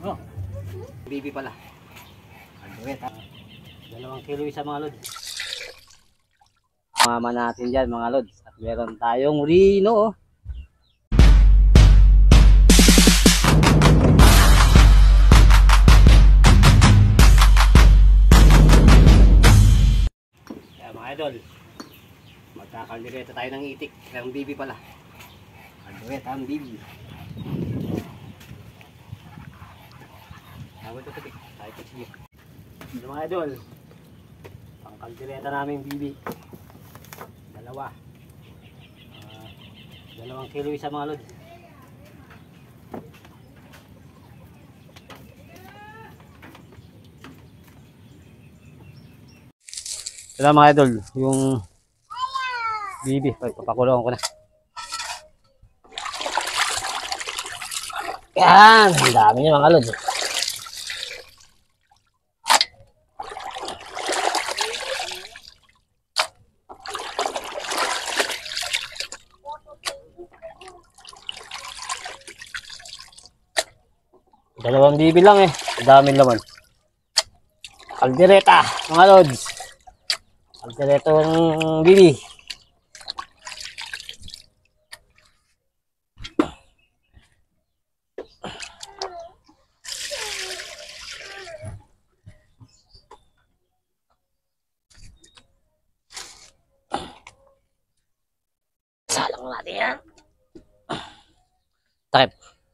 Oh, bibi pala. Albuet ha. 2 kilo isa mga lods. Mama natin dyan mga lods. At meron tayong Rino. Oh. Kaya mga idol, magkakaldireta tayo ng itik. Ng bibi pala. Albuet ang bibi. Tawag ito titik. Tayo ito sige. Ito mga idol, ang kaldireta naming bibi. 2 kilo isa mga lods. Ito mga idol, yung bibi. Papakulong ko na. Yan, ang dami niya mga lods. Dalawang bibi lang eh. Daming laman. Kaldereta, mga lods. Kaldereta ng bibi. Salang natin yan. Takip.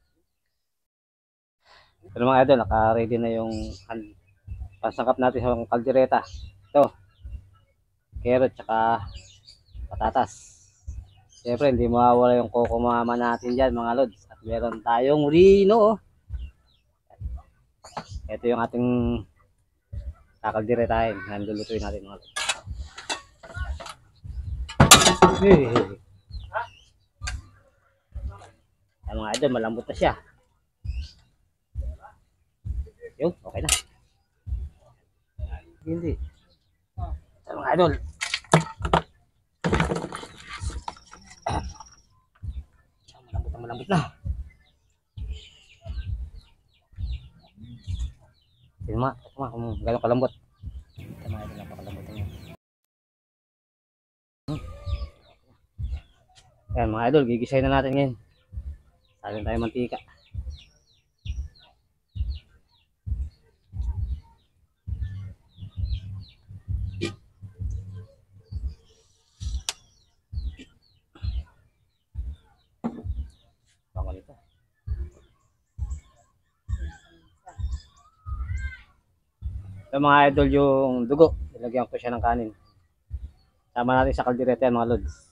Pero mga idol, naka-ready na yung pansangkap natin sa kaldereta. Ito, carrot tsaka patatas. Siyempre, hindi mawawala yung coco mama natin dyan mga lods. At meron tayong Rino. Ito yung ating kakalderetahin. Nandulutuin natin mga lods. Ay, mga idol, malambot na siya. Yun, okay na. Hindi. Ito mga idol. Malambot na. Tignan mo, kung gano'ng kalambot. Ito mga idol, napakalambot na yun. Ayan mga idol, gigisahin na natin ngayon. Salin tayo mantika. Bango nito. Ito mga idol, yung dugo. Nilagyan ko siya ng kanin. Sama natin sa kaldereta yan mga lods.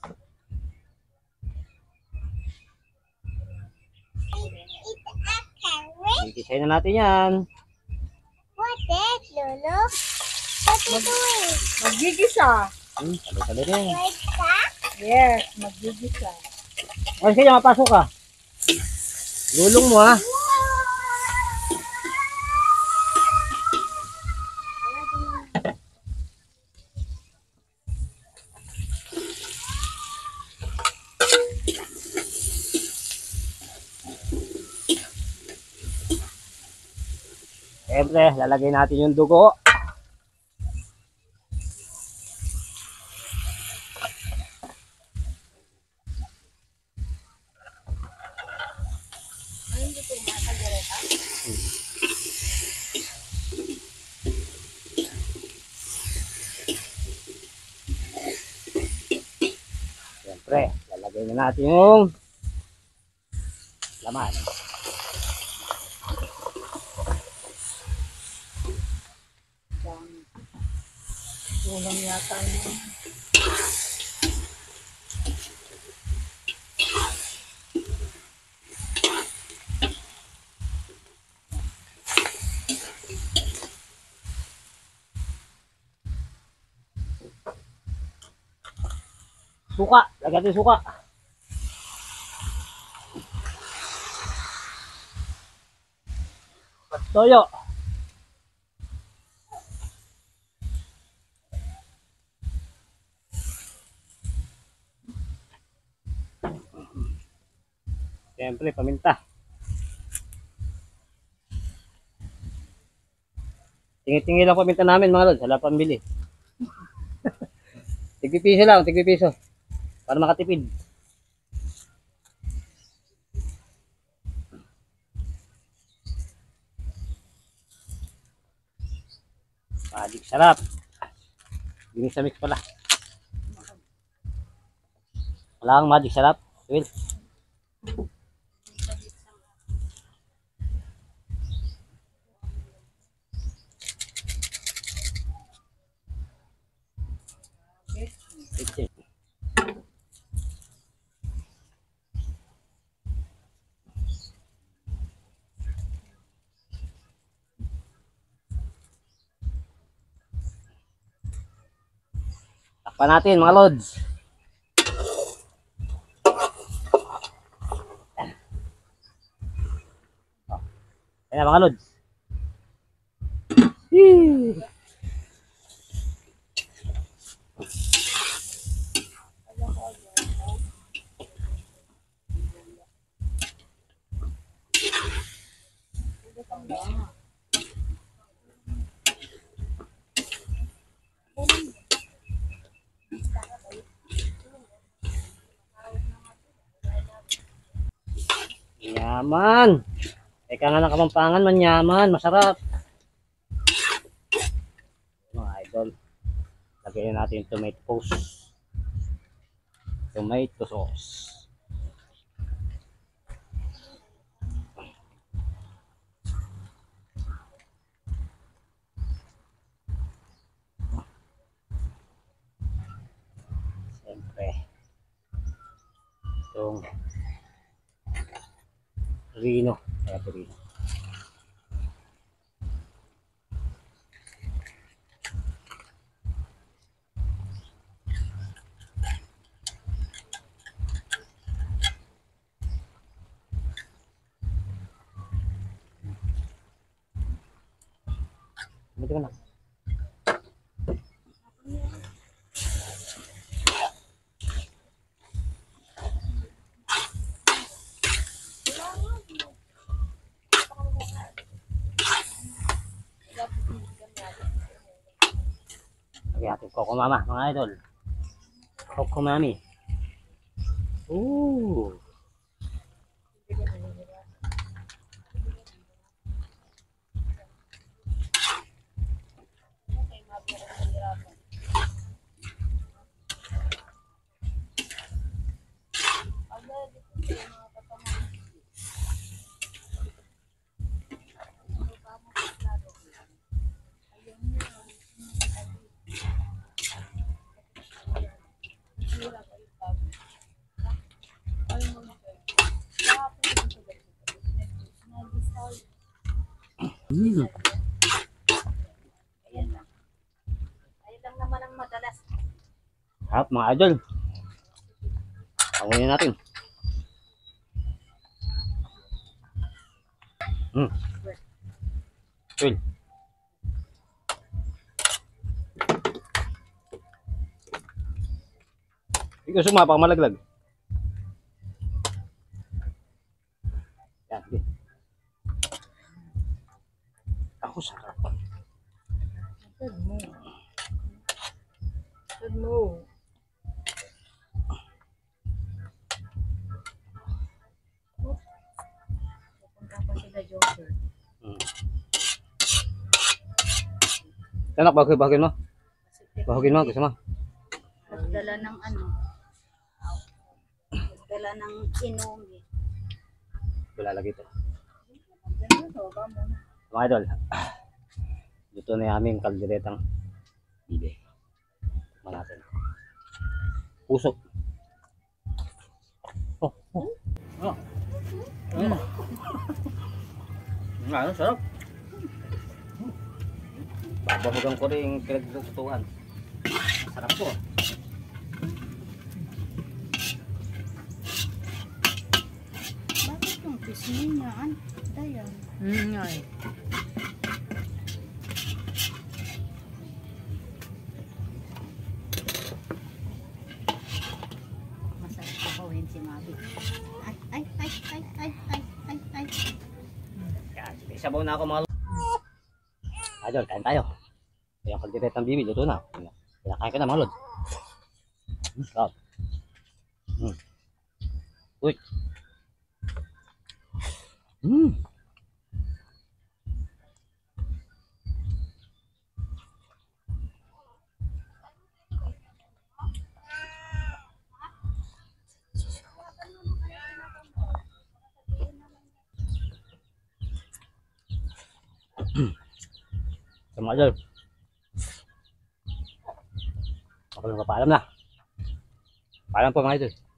Gigisahin na natin yan. What is Lolo? What are you doing? Magigisa. Sabi-sabi rin. Like that? Yes, magigisa. Mas kaya mapasok ka. Lulong mo ha. Siyempre, lalagay natin yung dugo. Siyempre, lalagay na natin yung laman. Ulam yata yun. Suka, lagyan natin suka. Toyo. Siyempre, paminta. Tingi-tingi lang paminta namin mga lods. Wala pambili. Tigpipiso lang, tigpipiso. Para makatipid. Magic sarap. Ginis sa mix pala. Wala kang magic sarap. Will. Takpan natin mga lods. Ayan mga lods. Yee! Yaman. Teka nga ng Kapampangan, manyaman, masarap. Mga idol, lagyan natin tomato sauce. Tomato sauce. Siyempre, itong Rino. Ayan ito Rino. Buti ka na. Lagyan natin Coco Mama, mga idol. Coco Mami. Ooh. Ayan lang. Ayan lang naman ang madalas. Harap mga idol. Pangunin natin. Will. Ikaw sumapa ka malaglag. Yan, sige. Ako sarap. Good mo. Good mo. Pupunta pa sila Joker. Anak, bahagin mo. Bahagin mo, gusto mo. Nagdala ng ano. Nagdala ng inumin. Wala lagi ito. Ganun to, ba muna. Mga idol, dito na yung aming kalderetang bibe. Tignan natin. Puso. Oh, oh. Oh. Ano, sarap. Babahugan ko rin yung pinagtutuhan. Sarap po. Bakit yung pisngi niya? Dayan. Ngay. Masarap pa bawin si Mabi. Ay. Yan, isabaw na ako mga Idol, kain tayo. Yung kalderetang bibi, luto na. Kinakain ko na mga lod. Sarap. Uy. So mga idol, ako lang papaalam na. Paalam po mga idol.